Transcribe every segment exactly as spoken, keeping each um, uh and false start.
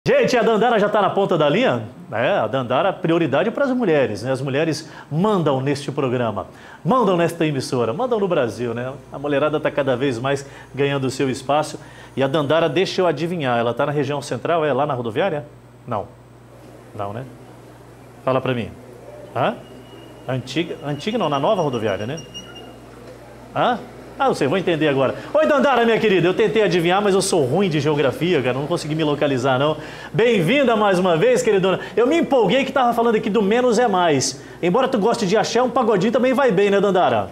Gente, a Dandara já está na ponta da linha? É, a Dandara, prioridade para as mulheres, né? As mulheres mandam neste programa, mandam nesta emissora, mandam no Brasil, né? A mulherada está cada vez mais ganhando o seu espaço. E a Dandara, deixa eu adivinhar, ela está na região central, é lá na rodoviária? Não. Não, né? Fala para mim. Hã? Antiga, antiga não, na nova rodoviária, né? Hã? Ah, não sei, vou entender agora. Oi, Dandara, minha querida, eu tentei adivinhar, mas eu sou ruim de geografia, cara, não consegui me localizar, não. Bem-vinda mais uma vez, queridona. Eu me empolguei que tava falando aqui do menos é mais. Embora tu goste de axé, um pagodinho também vai bem, né, Dandara?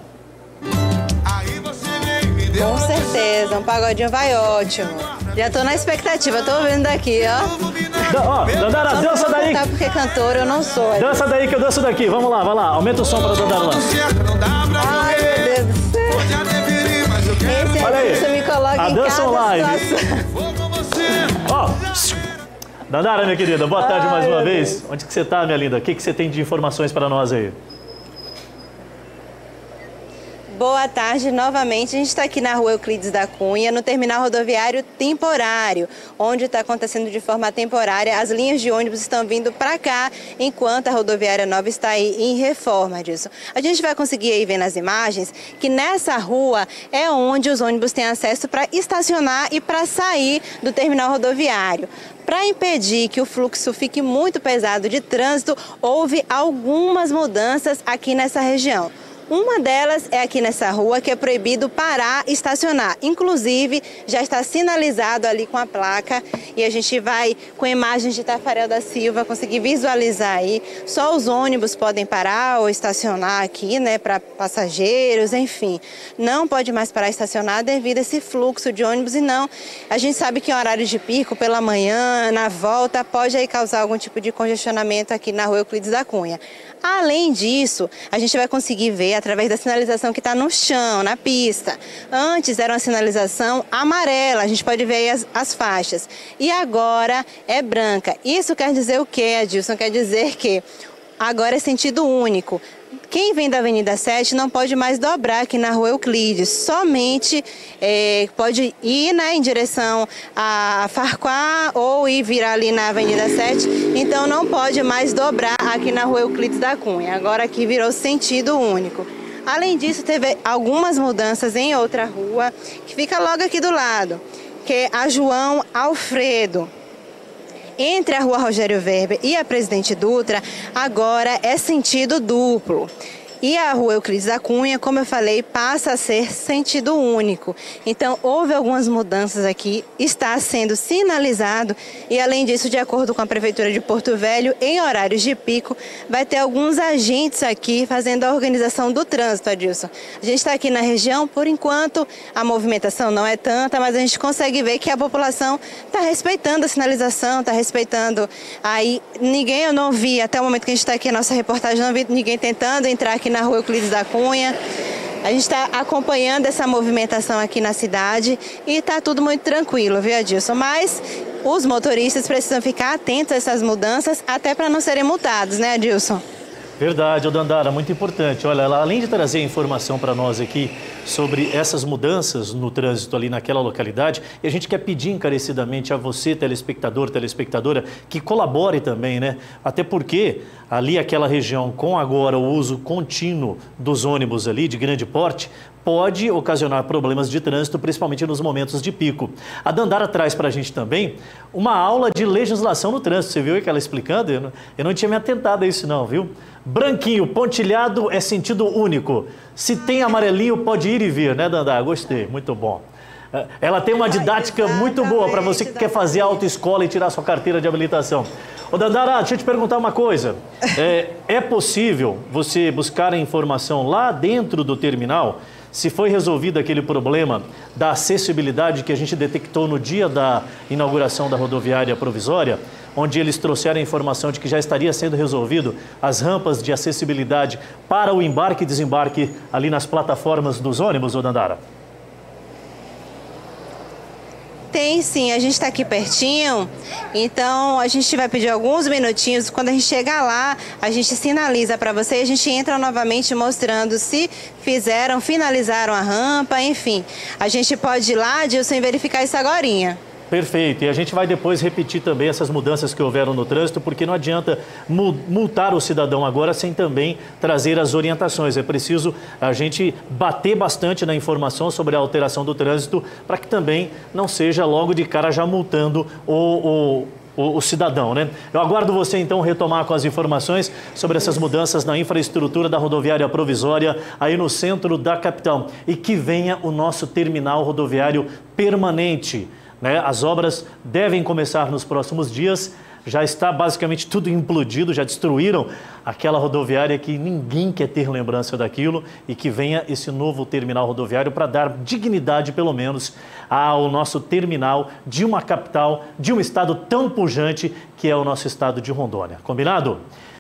Com certeza, um pagodinho vai ótimo. Já tô na expectativa, tô ouvindo daqui, ó. Da, ó, Dandara, Só dança daí. Não porque cantora eu não sou. É. Dança daí que eu danço daqui, vamos lá, vai lá, aumenta o som pra Dandara lá. Ai, meu Deus do céu. Esse Olha aí, você me coloca a em dança cada online. situação. Ó, Dandara, minha querida, boa tarde Ai, mais uma meu vez. Deus. Onde que você tá, minha linda? O que que você tem de informações para nós aí? Boa tarde novamente. A gente está aqui na rua Euclides da Cunha, no terminal rodoviário temporário, onde está acontecendo de forma temporária. As linhas de ônibus estão vindo para cá, enquanto a rodoviária nova está aí em reforma disso. A gente vai conseguir aí ver nas imagens que nessa rua é onde os ônibus têm acesso para estacionar e para sair do terminal rodoviário. Para impedir que o fluxo fique muito pesado de trânsito, houve algumas mudanças aqui nessa região. Uma delas é aqui nessa rua, que é proibido parar e estacionar. Inclusive, já está sinalizado ali com a placa e a gente vai, com imagens de Tafarel da Silva, conseguir visualizar aí. Só os ônibus podem parar ou estacionar aqui, né, para passageiros, enfim. Não pode mais parar e estacionar devido a esse fluxo de ônibus e não. A gente sabe que em horários de pico, pela manhã, na volta, pode aí causar algum tipo de congestionamento aqui na rua Euclides da Cunha. Além disso, a gente vai conseguir ver através da sinalização que está no chão, na pista. Antes era uma sinalização amarela, a gente pode ver aí as, as faixas. E agora é branca. Isso quer dizer o quê, Adilson? Quer dizer que agora é sentido único. Quem vem da Avenida sete não pode mais dobrar aqui na rua Euclides, somente é, pode ir, né, em direção a Farquhar ou ir virar ali na Avenida sete, então não pode mais dobrar aqui na rua Euclides da Cunha, agora aqui virou sentido único. Além disso, teve algumas mudanças em outra rua, que fica logo aqui do lado, que é a João Alfredo. Entre a rua Rogério Weber e a Presidente Dutra, agora é sentido duplo. E a rua Euclides da Cunha, como eu falei, passa a ser sentido único. Então, houve algumas mudanças aqui, está sendo sinalizado e, além disso, de acordo com a Prefeitura de Porto Velho, em horários de pico, vai ter alguns agentes aqui fazendo a organização do trânsito, Adilson. A gente está aqui na região, por enquanto, a movimentação não é tanta, mas a gente consegue ver que a população está respeitando a sinalização, está respeitando. Aí, ninguém, eu não vi, até o momento que a gente está aqui, a nossa reportagem, não vi ninguém tentando entrar aqui na rua Euclides da Cunha. A gente está acompanhando essa movimentação aqui na cidade e está tudo muito tranquilo, viu, Adilson? Mas os motoristas precisam ficar atentos a essas mudanças, até para não serem multados, né, Adilson? Verdade, Dandara, muito importante. Olha, ela, além de trazer informação para nós aqui sobre essas mudanças no trânsito ali naquela localidade, e a gente quer pedir encarecidamente a você, telespectador, telespectadora, que colabore também, né? Até porque ali aquela região, com agora o uso contínuo dos ônibus ali de grande porte, pode ocasionar problemas de trânsito, principalmente nos momentos de pico. A Dandara traz para a gente também uma aula de legislação no trânsito. Você viu aí que ela explicando? Eu não, eu não tinha me atentado a isso não, viu? Branquinho, pontilhado é sentido único. Se tem amarelinho, pode ir e vir, né, Dandara? Gostei, muito bom. Ela tem uma didática muito boa para você que quer fazer autoescola e tirar sua carteira de habilitação. Ô, Dandara, deixa eu te perguntar uma coisa. É, é possível você buscar a informação lá dentro do terminal se foi resolvido aquele problema da acessibilidade que a gente detectou no dia da inauguração da rodoviária provisória, onde eles trouxeram a informação de que já estaria sendo resolvido as rampas de acessibilidade para o embarque e desembarque ali nas plataformas dos ônibus, ô Dandara? Tem sim, a gente está aqui pertinho, então a gente vai pedir alguns minutinhos. Quando a gente chegar lá, a gente sinaliza para você e a gente entra novamente mostrando se fizeram, finalizaram a rampa, enfim. A gente pode ir lá, Dilson, verificar isso agorinha. Perfeito. E a gente vai depois repetir também essas mudanças que houveram no trânsito, porque não adianta multar o cidadão agora sem também trazer as orientações. É preciso a gente bater bastante na informação sobre a alteração do trânsito para que também não seja logo de cara já multando o, o, o, o cidadão, né? Eu aguardo você então retomar com as informações sobre essas mudanças na infraestrutura da rodoviária provisória aí no centro da capital e que venha o nosso terminal rodoviário permanente. Né? As obras devem começar nos próximos dias, já está basicamente tudo implodido, já destruíram aquela rodoviária que ninguém quer ter lembrança daquilo e que venha esse novo terminal rodoviário para dar dignidade, pelo menos, ao nosso terminal de uma capital, de um estado tão pujante que é o nosso estado de Rondônia. Combinado?